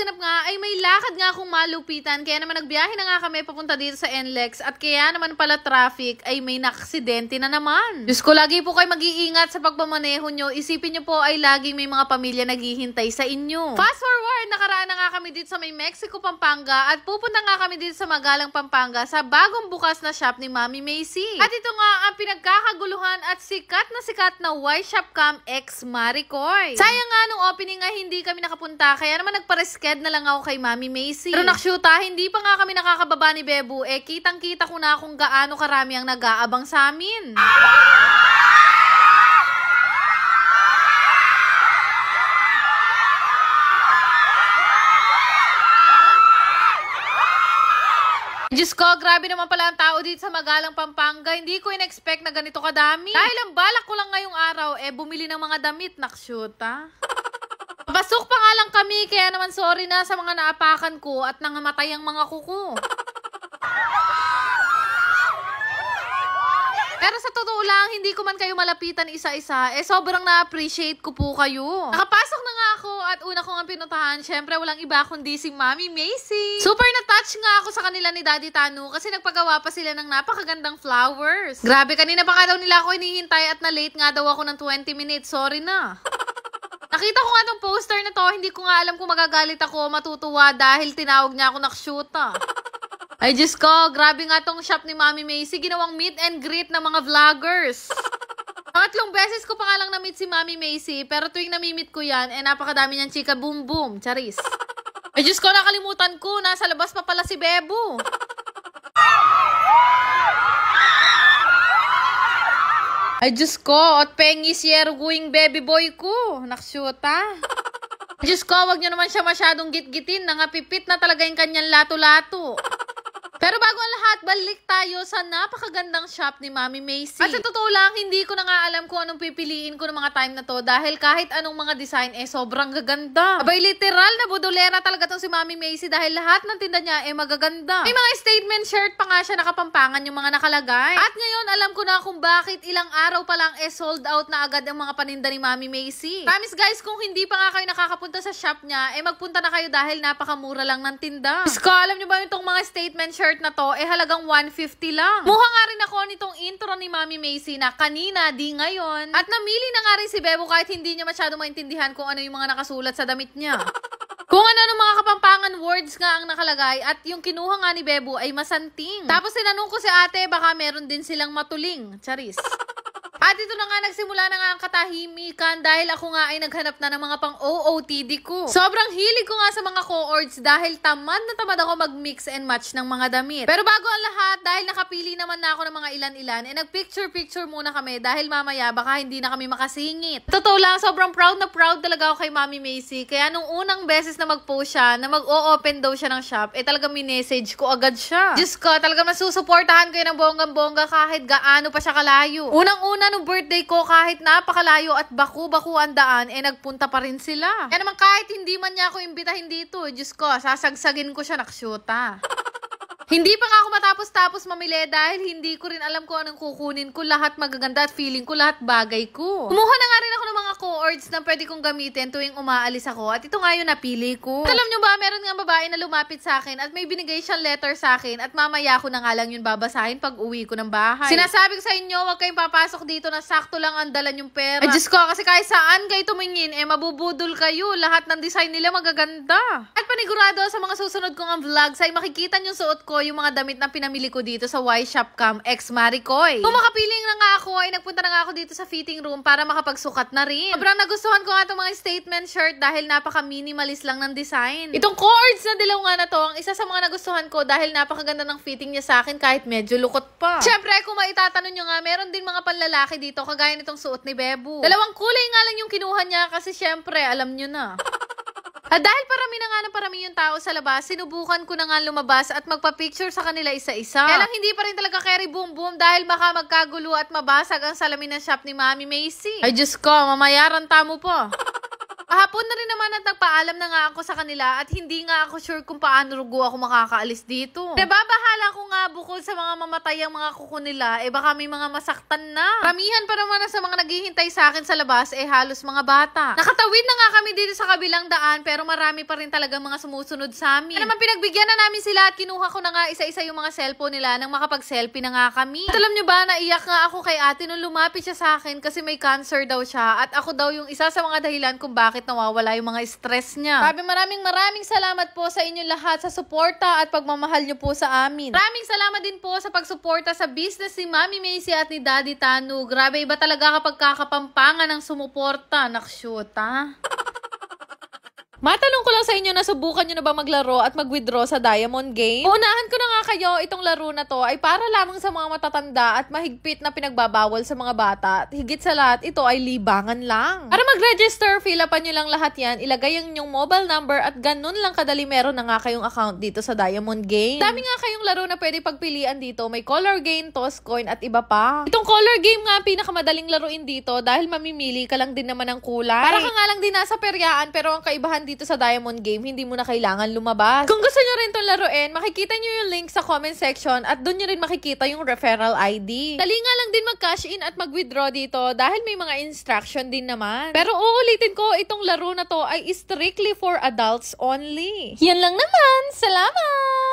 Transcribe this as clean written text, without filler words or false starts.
ganap nga ay may lakad nga akong malupitan. Kaya naman nagbiyahe na nga kami papunta dito sa NLEX. At kaya naman pala traffic ay may naksidente na naman. Diyos ko, lagi po kayo mag-iingat sa pagpamaneho nyo. Isipin nyo po ay laging may mga pamilya naghihintay sa inyo. Fast forward, nakaraan na nga kami dito sa may Mexico, Pampanga. At pupunta nga kami dito sa Magalang, Pampanga sa bagong bukas na shop ni Mami Macy. At ito nga ang pinagkakaguluhan at sikat na Y Shop Cam X Maricoy. Sayang nga nung opening nga hindi kami nakapunta. Kaya naman nagpa-resked na lang ako kay Mami Macy. Pero nakshuta, hindi pa nga kami nakakababa ni Bebo. Kitang-kita ko na kung gaano karami ang nag-aabang sa amin. Diyos ko, grabe naman pala ang tao dito sa Magalang, Pampanga. Hindi ko in-expect na ganito kadami. Dahil ang balak ko lang ngayong araw, bumili ng mga damit, nakshuta. Pasok pa nga lang kami, kaya naman sorry na sa mga naapakan ko at nangamatay ang mga kuko. Pero sa totoo lang, hindi ko man kayo malapitan isa-isa, sobrang na-appreciate ko po kayo. Nakapasok na nga ako at una ko nga pinuntahan, syempre walang iba kundi si Mami Macy. Super na-touch nga ako sa kanila ni Daddy Tanu kasi nagpagawa pa sila ng napakagandang flowers. Grabe, kanina pa nga daw nila ako hinihintay at na-late nga daw ako ng 20 minutes, sorry na. Nakita ko nga tong poster na to, hindi ko nga alam kung magagalit ako, matutuwa dahil tinawag niya ako nakshuta. Ay, Diyos ko, grabe nga tong shop ni Mami Macy, ginawang meet and greet ng mga vloggers. Pangatlong beses ko pa nga lang na-meet si Mami Macy, pero tuwing nami-meet ko yan, napakadami niyang chika boom boom, charis. Ay, Diyos ko, nakalimutan ko, nasa labas pa pala si Bebo. Ay, Diyos ko, at pengis yerguing baby boy ko. Naksyuta. Diyos ko, wag nyo naman siya masyadong git-gitin. Nangapipit na talaga yung kanyang lato-lato. Pero bago ang lahat, balik tayo sa napakagandang shop ni Mami Macy. At sa totoo lang, hindi ko na nga alam kung anong pipiliin ko ng mga time na to dahil kahit anong mga design sobrang gaganda. Abay, literal na budolera talaga tong si Mami Macy dahil lahat ng tinda niya magaganda. May mga statement shirt pa nga siya nakapampangan yung mga nakalagay. At ngayon, alam ko na kung bakit ilang araw pa lang sold out na agad ang mga paninda ni Mami Macy. Promise guys, kung hindi pa nga kayo nakakapunta sa shop niya, magpunta na kayo dahil napakamura lang ng tinda. Isko, alam niyo ba itong mga statement shirt na to, halagang 150 lang. Muha nga rin ako nitong intro ni Mami Macy na kanina, di ngayon. At namili na nga rin si Bebo kahit hindi niya masyado maintindihan kung ano yung mga nakasulat sa damit niya. Kung ano mga kapampangan words nga ang nakalagay at yung kinuha nga ni Bebo ay masanting. Tapos tinanong ko si ate, baka meron din silang matuling. Charis. At ito na nga, nagsimula na nga ang katahimikan dahil ako nga ay naghanap na ng mga pang-OOTD ko. Sobrang hilig ko nga sa mga co-ords dahil tamad na tamad ako mag-mix and match ng mga damit. Pero bago ang lahat, dahil nakapili naman na ako ng mga ilan-ilan, nag-picture-picture muna kami dahil mamaya baka hindi na kami makasingit. Totoo lang, sobrang proud na proud talaga ako kay Mami Macy. Kaya nung unang beses na mag-post siya, na mag-o-open daw siya ng shop, talagang minessage ko agad siya. Diyos ko, talaga masusuportahan ko yun ng bonggang-bongga kahit gaano pa siya kalayo. Unang-una nung birthday ko, kahit napakalayo at baku-baku ang daan, nagpunta pa rin sila. Kaya naman kahit hindi man niya ako imbitahin dito, Diyos ko, sasagsagin ko siya, nakshuta. Hindi pa nga ako matapos-tapos mamili dahil hindi ko rin alam kung anong kukunin ko, lahat magaganda at feeling ko lahat bagay ko. Kumuha na nga rin ako ng mga co-ords na pwede kong gamitin tuwing umaalis ako at ito nga yung napili ko. At alam nyo ba, meron nga babae na lumapit sa akin at may binigay siyang letter sa akin at mamaya ko na nga lang yun babasahin pag uwi ko ng bahay. Sinasabi ko sa inyo, huwag kayong papasok dito na sakto lang ang dala yung pera. Ay, Diyos ko, kasi kahit saan kayo tumingin, mabubudol kayo. Lahat ng design nila magaganda. At panigurado sa mga susunod kong vlogs ay makikita yung suot ko, yung mga damit na pinamili ko dito sa Y Shop Cam X Maricoy. Kung makapiling na nga ako, nagpunta na nga ako dito sa fitting room para makapagsukat na rin. Sobrang nagustuhan ko nga itong mga statement shirt dahil napaka-minimalist lang ng design. Itong cords na dilaw nga na to, ang isa sa mga nagustuhan ko dahil napakaganda ng fitting niya sa akin kahit medyo lukot pa. Syempre, kung maitatanong nyo nga, meron din mga panlalaki dito kagaya nitong suot ni Bebo. Dalawang kulay nga lang yung kinuha niya kasi syempre, alam nyo na. At dahil parami na nga ng parami yung tao sa labas, sinubukan ko na nga lumabas at magpa-picture sa kanila isa-isa. Kaya lang hindi pa rin talaga carry boom boom dahil baka magkagulo at mabasag ang salamin ng shop ni Mami Macy. Ay, Diyos ko, mamayaran tamo po. Kahapon na rin naman at nagpaalam na nga ako sa kanila at hindi nga ako sure kung paano rugo ako makakaalis dito. Diba, bahala ko nga bukod sa mga mamatay ang mga kuko nila, baka may mga masaktan na. Ramihan pa naman na sa mga naghihintay sa akin sa labas, halos mga bata. Nakatawid na nga kami dito sa kabilang daan, pero marami pa rin talaga mga sumusunod sa amin. Kaya naman pinagbigyan na namin sila at kinuha ko na nga isa-isa yung mga cellphone nila nang makapag-selfie na nga kami. At alam nyo ba, naiyak nga ako kay ate nung lumapit siya sa akin kasi may cancer daw siya at ako daw yung isa sa mga dahilan kung bakit nawawala yung mga stress niya. Sabi, maraming salamat po sa inyong lahat sa suporta at pagmamahal nyo po sa amin. Maraming salamat din po sa pagsuporta sa business ni Mami Macy at ni Daddy Tanu. Grabe, iba talaga kapag kakapampangan ng sumuporta. Naksyuta. Matanong ko lang sa inyo, nasubukan nyo na ba maglaro at mag-withdraw sa Diamond Game? Uunahan ko na nga kayo, itong laro na to ay para lamang sa mga matatanda at mahigpit na pinagbabawal sa mga bata. At higit sa lahat, ito ay libangan lang. Para mag-register, fill upan nyo lang lahat yan, ilagay yung inyong mobile number at ganun lang kadali meron na nga kayong account dito sa Diamond Game. Dami nga kayong laro na pwede pagpilian dito. May color game, toss coin at iba pa. Itong color game nga pinakamadaling laruin dito dahil mamimili ka lang din naman ng kulay. Para ka nga lang din nasa peryaan pero ang kaibahan dito sa Diamond Game, hindi mo na kailangan lumabas. Kung gusto nyo rin itong laruin, makikita nyo yung link sa comment section at doon nyo rin makikita yung referral ID. Dali nga lang din mag-cash in at mag-withdraw dito dahil may mga instruction din naman. Pero uulitin ko, itong laro na to ay strictly for adults only. Yan lang naman. Salamat!